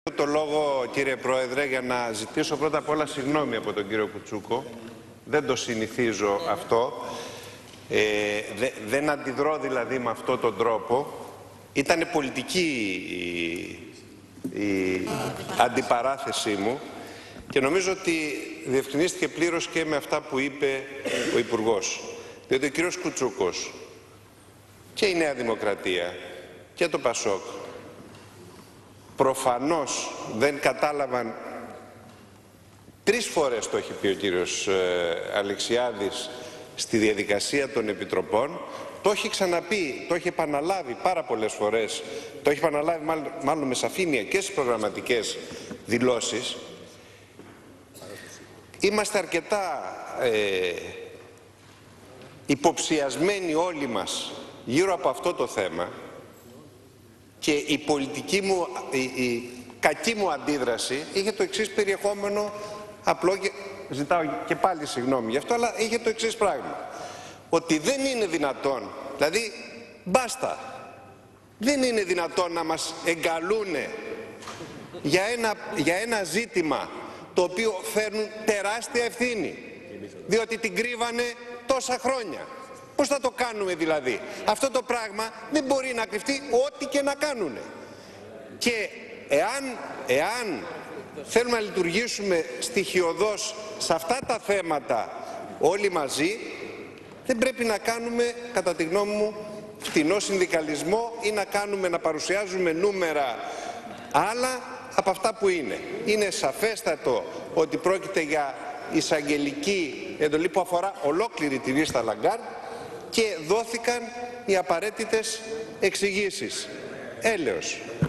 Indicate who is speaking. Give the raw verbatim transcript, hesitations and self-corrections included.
Speaker 1: Το λόγο, κύριε Πρόεδρε, για να ζητήσω πρώτα απ' όλα συγγνώμη από τον κύριο Κουτσούκο. Δεν το συνηθίζω αυτό. Ε, δε, δεν αντιδρώ δηλαδή με αυτόν τον τρόπο. Ήτανε πολιτική η, η αντιπαράθεσή μου και νομίζω ότι διευκρινίστηκε πλήρως και με αυτά που είπε ο Υπουργός. Διότι ο κύριος Κουτσούκος και η Νέα Δημοκρατία και το Πασόκ προφανώς δεν κατάλαβαν, τρεις φορές το έχει πει ο κύριος ε, Αλεξιάδης στη διαδικασία των επιτροπών, το έχει ξαναπεί, το έχει επαναλάβει πάρα πολλές φορές, το έχει επαναλάβει μάλλον, μάλλον με σαφήνεια και στις προγραμματικές δηλώσεις. Είμαστε αρκετά ε, υποψιασμένοι όλοι μας γύρω από αυτό το θέμα και η πολιτική μου, η, η κακή μου αντίδραση είχε το εξής περιεχόμενο, απλό και ζητάω και πάλι συγγνώμη γι' αυτό, αλλά είχε το εξής πράγμα, ότι δεν είναι δυνατόν, δηλαδή μπάστα, δεν είναι δυνατόν να μας εγκαλούνε για ένα, για ένα ζήτημα το οποίο φέρνουν τεράστια ευθύνη, διότι την κρύβανε τόσα χρόνια. Πώς θα το κάνουμε δηλαδή? Αυτό το πράγμα δεν μπορεί να κρυφτεί ό,τι και να κάνουν. Και εάν, εάν θέλουμε να λειτουργήσουμε στοιχειωδώς σε αυτά τα θέματα όλοι μαζί, δεν πρέπει να κάνουμε, κατά τη γνώμη μου, φτηνό συνδικαλισμό ή να κάνουμε, να παρουσιάζουμε νούμερα άλλα από αυτά που είναι. Είναι σαφέστατο ότι πρόκειται για εισαγγελική εντολή που αφορά ολόκληρη τη λίστα Λαγκάρντ και δόθηκαν οι απαραίτητες εξηγήσεις. Έλεος.